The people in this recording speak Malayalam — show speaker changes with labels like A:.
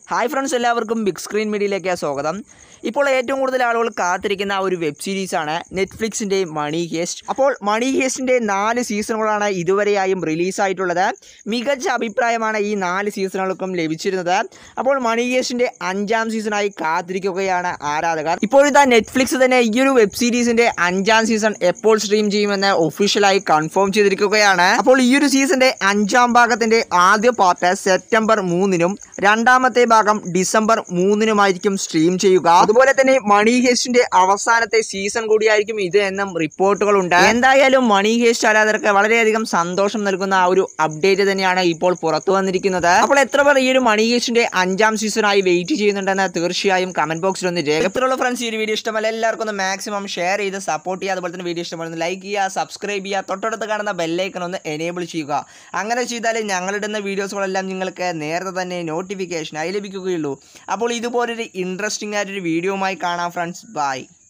A: ഹായ് ഫ്രണ്ട്സ്, എല്ലാവർക്കും ബിഗ് സ്ക്രീൻ മീഡിയയിലേക്ക് സ്വാഗതം. ഇപ്പോൾ ഏറ്റവും കൂടുതൽ ആളുകൾ കാത്തിരിക്കുന്ന ഒരു വെബ് സീരീസാണ് നെറ്റ്ഫ്ലിക്സിൻ്റെ മണി ഹേസ്റ്റ്. അപ്പോൾ മണി ഹേസ്റ്റിൻ്റെ 4 സീസണുകളാണ് ഇതുവരെയായും റിലീസായിട്ടുള്ളത്. മികച്ച അഭിപ്രായമാണ് ഈ 4 സീസണുകൾക്കും ലഭിച്ചിരുന്നത്. അപ്പോൾ മണി ഹേസ്റ്റിൻ്റെ 5ാം സീസണായി കാത്തിരിക്കുകയാണ് ആരാധകർ. ഇപ്പോഴത്തെ നെറ്റ്ഫ്ലിക്സ് തന്നെ ഈ ഒരു വെബ് സീരീസിൻ്റെ 5ാം സീസൺ എപ്പോൾ സ്ട്രീം ചെയ്യുമെന്ന് ഒഫീഷ്യലായി കൺഫേം ചെയ്തിരിക്കുകയാണ്. അപ്പോൾ ഈ ഒരു സീസണിൻ്റെ 5ാം ഭാഗത്തിൻ്റെ ആദ്യ പാർട്ട് സെപ്റ്റംബർ 3-നും രണ്ടാമത്തെ ഭാഗം ഡിസംബർ 3-നുമായിരിക്കും സ്ട്രീം ചെയ്യുക. അതുപോലെ തന്നെ മണി ഹേസ്റ്റിന്റെ അവസാനത്തെ സീസൺ കൂടിയായിരിക്കും ഇത് എന്നും റിപ്പോർട്ടുകളുണ്ട്. എന്തായാലും മണി ഹേസ്റ്റ് ആരാധകർക്ക് വളരെയധികം സന്തോഷം നൽകുന്ന ഒരു അപ്ഡേറ്റ് തന്നെയാണ് ഇപ്പോൾ പുറത്തു വന്നിരിക്കുന്നത്. അപ്പോൾ എത്ര പേർ ഈ ഒരു മണി ഹേസ്റ്റിന്റെ 5ാം സീസണായി വെയിറ്റ് ചെയ്യുന്നുണ്ടെന്ന് തീർച്ചയായും കമന്റ് ബോക്സിൽ ഒന്ന് രേഖപ്പെടുത്തുള്ളൂ. ഫ്രണ്ട്സ്, ഈ ഒരു വീഡിയോ ഇഷ്ടമല്ല എല്ലാവർക്കും ഒന്ന് മാക്സിമം ഷെയർ ചെയ്ത് സപ്പോർട്ട് ചെയ്യുക. അതുപോലെ തന്നെ വീഡിയോ ഇഷ്ടപ്പെടുന്ന ലൈക്ക് ചെയ്യുക, സബ്സ്ക്രൈബ് ചെയ്യുക, തൊട്ടടുത്ത് കാണുന്ന ബെല്ലൈക്കൺ ഒന്ന് എനേബിൾ ചെയ്യുക. അങ്ങനെ ചെയ്താൽ ഞങ്ങളിടുന്ന വീഡിയോസുകളെല്ലാം നിങ്ങൾക്ക് നേരത്തെ തന്നെ നോട്ടിഫിക്കേഷനായി ലഭിക്കുകയുള്ളൂ. അപ്പോൾ ഇതുപോലൊരു ഇൻട്രസ്റ്റിംഗ് ആയിട്ടൊരു വീഡിയോയുമായി കാണാം ഫ്രണ്ട്സ്. ബൈ.